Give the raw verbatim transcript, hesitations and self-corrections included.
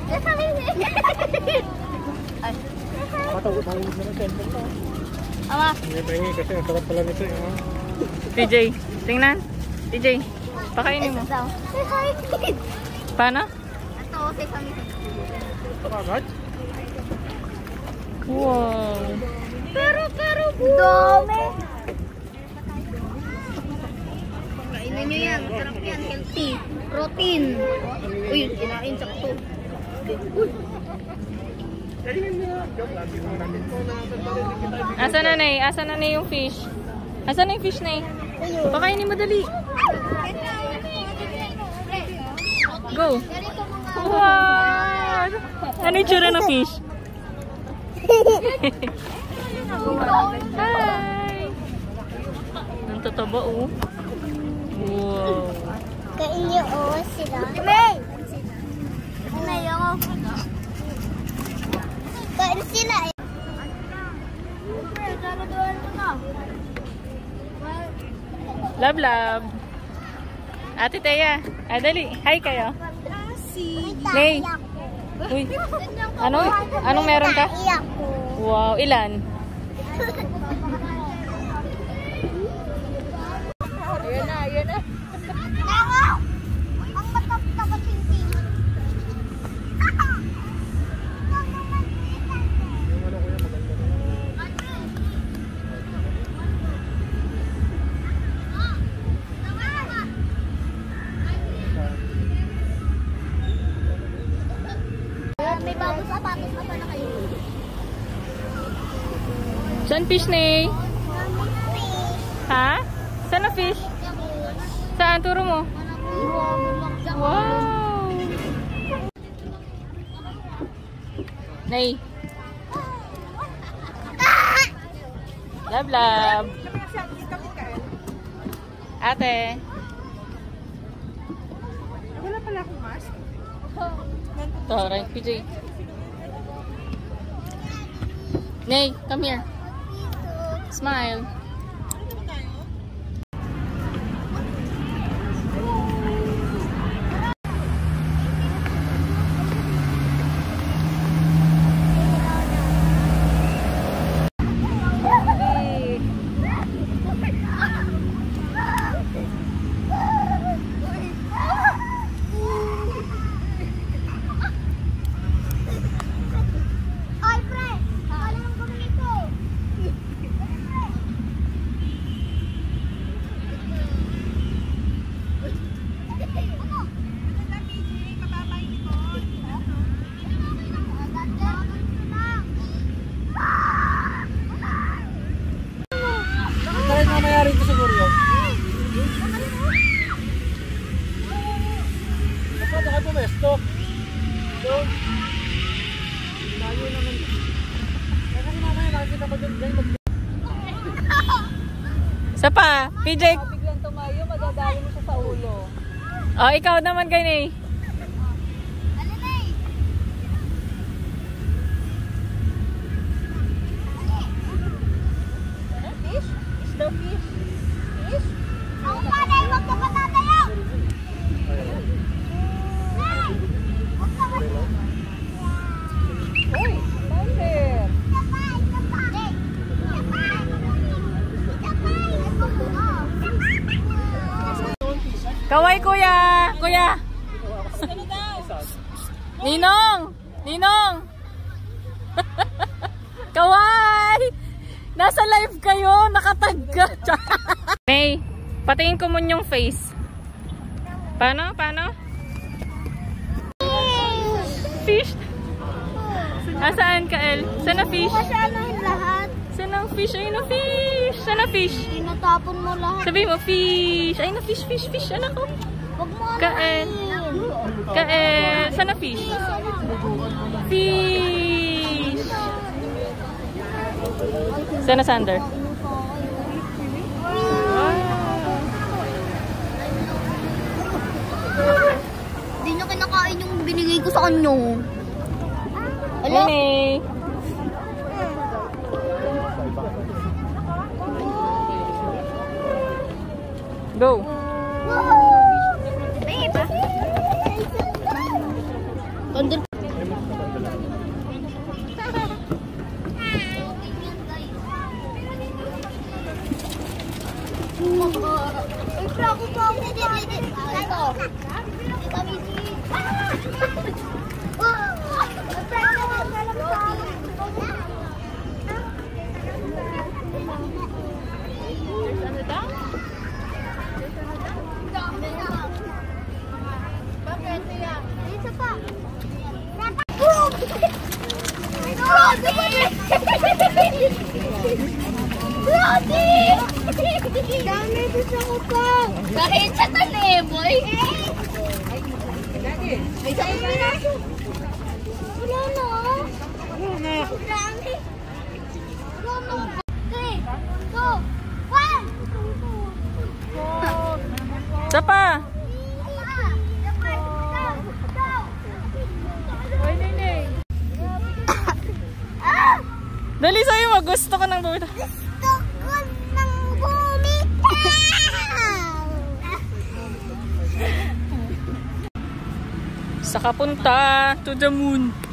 Ay. Matawag tayo na ng cellphone to. Ama. Hindi pahingi kasi ang sarap pala nito eh. T J, tingnan. T J, pakainin mo. Say hi. Paano? Ito, say kami. Agad? Wow. Pero, pero, dami. Kainin nyo yan. Masarap yan. Healthy. Protein. Uy, kinain sakto. Uy. Asa na, Nay? Asa na, Nay, yung fish? Asa na yung fish, Nay? Pakainin mo dali. Go. Wow! Ano yung tsura ng fish? Hi! Ang tataba, oh. Wow. Kain niyo, oh, sila. May! May, oh. Kain sila, eh. Love, love. Ate Teya. Ah, dali. Hi kayo. Nay. Uy. Ano? Anong meron ka? Wow, ilan? Ayan na, ayan na. Ang matapta ka tingting. May bagong sapatos na pala kayo. Saan fish, Nay? Ha? Saan na fish? Saan? Turo mo. Wow! Nay. Love, love. Ate. Wala pala akong mask. Ito, right, P J. Nay, come here. Smile. Nangyari ito siguro yun. Dapat ako pumesto. Doon. Layo naman. Kaya kasi mamaya nakikita mo dyan dyan. Isa pa, P J. Biglang tumayo, madadali mo siya sa ulo. Oh, ikaw naman kay Nay. Fish? Is there fish? Fish? Ako pa, Nay, huwag ka patatayo! Uy, Xander. Kaway, kuya! Kuya! Ninong! Ninong! Kaway! Nasa live kayo! Nakatag ka! Nay, patingin ko mo yung face. Paano? Paano? Fish? Asaan ka, El? Saan na fish? Masyanahin lahat. Saan ang fish? Ayun na fish! Saan na fish? Tinatapon mo lahat. Sabi mo, fish! Ayun na fish, fish, fish! Anak ko! Huwag mo Kael! Kael! Saan na fish? Fish! Saan na Xander? Hindi nyo kinakain yung binigay ko sa kanyo. Hello? Nene! Go! Babe! Condor. Dami gusto ko po. Kahit sa taneboy. Ay, sa inyo na. Wala na. Wala na. Dami. Wala na. Three, two, one. Isa pa. Dali sa'yo, gusto ko nang bumitaw. Gusto ko nang bumitaw. Saka punta to the moon.